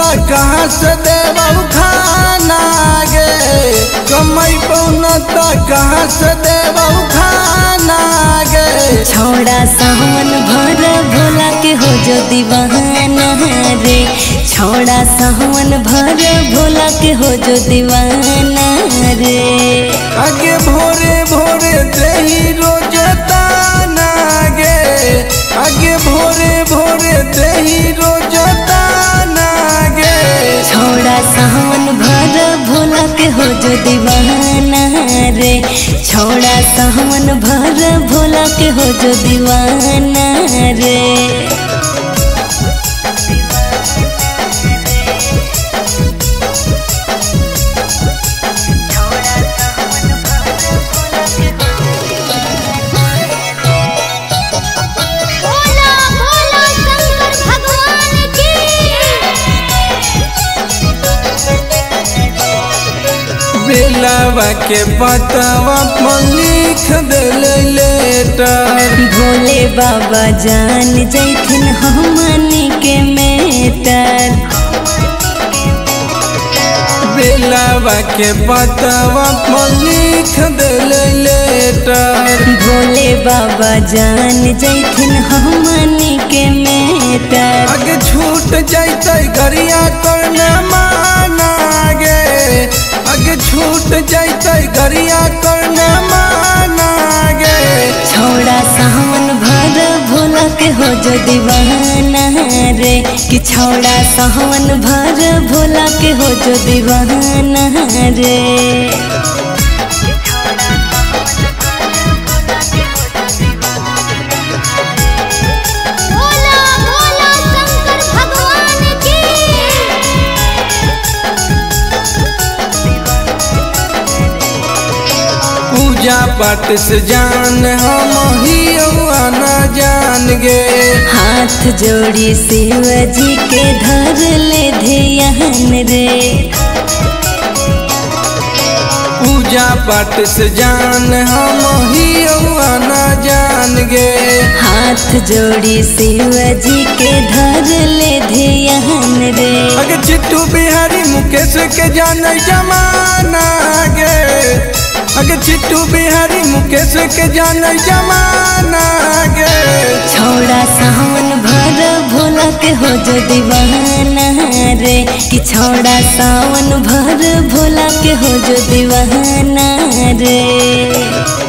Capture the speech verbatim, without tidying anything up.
कहाँ से देवऊ खाना गे कमाई पौना कहाँ से देवऊ खाना गे। छोड़ा सावन भर भोला के हो जो दीवाना रे, छोड़ा सावन भर भोला के हो जो दीवाना रे। आगे भोरे भोरे दही रोज ताना गे, आगे भोरे भोरे दही रोज ताना गे। छोड़ा सावन भर भोला के हो जो दीवाना रे, छोड़ा सावन भर भोला के हो जो दीवाना रे। बेलावा के पतवा पर लिख देले लेटर, भोले बाबा जान जैथिन हमनी के मेटर। बेलावा के पतवा पर लिख देले लेटर, भोले बाबा जान जैथिन हमनी के मेटर। आगे छूट जैते गरिया करना माना गे, आगे छूट जैते गरिया करना माना गे। छोड़ा सावन भर भोला के हो जो दीवाना रे, कि छोड़ा सावन भर भोला के हो जो दीवाना रे। पूजा पाठ से जान हम ही न जान गे, हाथ जोड़ी शिव जी के धर ले ध्यान रे। पूजा पाठ से जान हम ही न जान गे, हाथ जोड़ी शिव जी के धर ले ध्यान रे। अगे चिट्टू बिहारी मुकेश के जान जमाना गे, अगे चिट्टू बिहारी मुकेश के जान जमाना गे। छोड़ा सावन भर भोला के हो जो दीवाना रे, कि छोड़ा सावन भर भोला के हो जो दीवाना रे।